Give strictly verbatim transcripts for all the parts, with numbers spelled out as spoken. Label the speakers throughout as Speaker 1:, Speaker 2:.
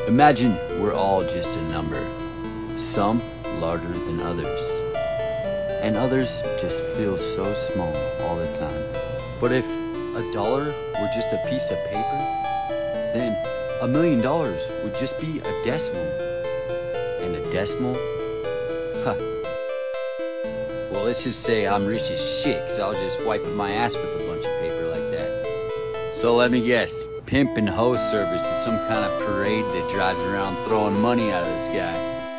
Speaker 1: Imagine we're all just a number, some larger than others, and others just feel so small all the time. But if a dollar were just a piece of paper, then a million dollars would just be a decimal. And a decimal? Huh. Well, let's just say I'm rich as shit, cause I was just wiping my ass with a bunch of paper like that. So let me guess, pimp and hoe service is some kind of parade that drives around throwing money out of the sky.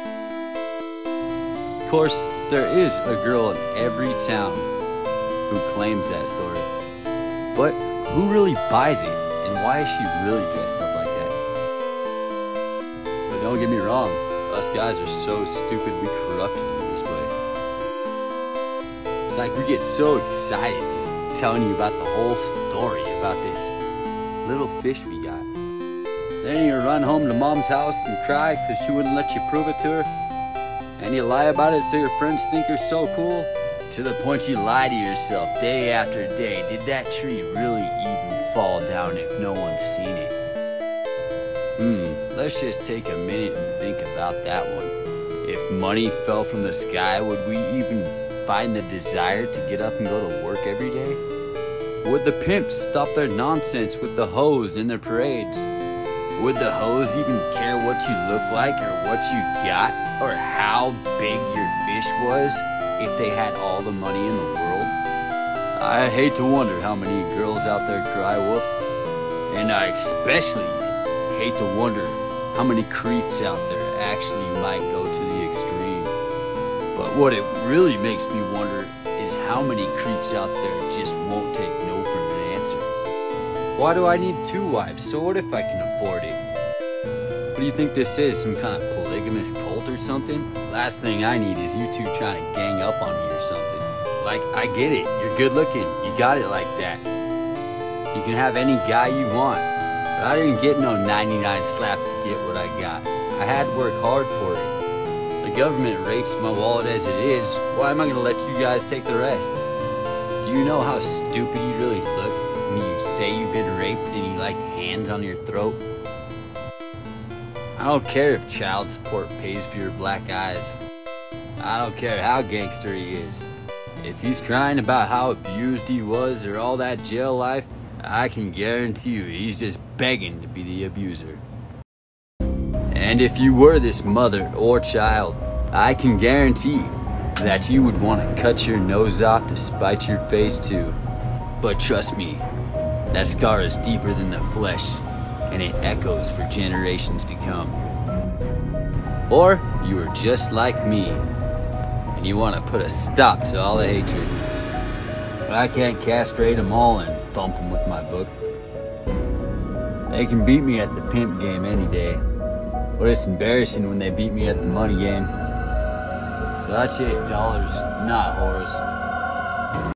Speaker 1: Of course, there is a girl in every town who claims that story. But who really buys it, and why is she really dressed up like that? But don't get me wrong, us guys are so stupidly corrupted in this way. It's like we get so excited just telling you about the whole story about this little fish we got. Then you run home to mom's house and cry because she wouldn't let you prove it to her. And you lie about it so your friends think you're so cool. To the point you lie to yourself day after day. Did that tree really even fall down if no one's seen it? Hmm, let's just take a minute and think about that one. If money fell from the sky, would we even find the desire to get up and go to work every day? Would the pimps stop their nonsense with the hoes in their parades? Would the hoes even care what you look like or what you got or how big your fish was if they had all the money in the world? I hate to wonder how many girls out there cry wolf, and I especially hate to wonder how many creeps out there actually might go to the extreme. But what it really makes me wonder is how many creeps out there just won't take no for an answer. Why do I need two wives? So what if I can afford it? What do you think this is, some kind of polygamous cult or something? Last thing I need is you two trying to gang up on me or something. Like, I get it, you're good looking, you got it like that. You can have any guy you want, but I didn't get no ninety-nine slaps to get what I got. I had to work hard for it. The government rapes my wallet as it is, why am I gonna let you guys take the rest? Do you know how stupid you really look when you say you've been raped and you like hands on your throat? I don't care if child support pays for your black eyes. I don't care how gangster he is. If he's crying about how abused he was or all that jail life, I can guarantee you he's just begging to be the abuser. And if you were this mother or child, I can guarantee that you would want to cut your nose off to spite your face too. But trust me, that scar is deeper than the flesh, and it echoes for generations to come. Or you are just like me, and you want to put a stop to all the hatred. But I can't castrate them all and thump them with my book. They can beat me at the pimp game any day, but it's embarrassing when they beat me at the money game. So I chase dollars, not whores.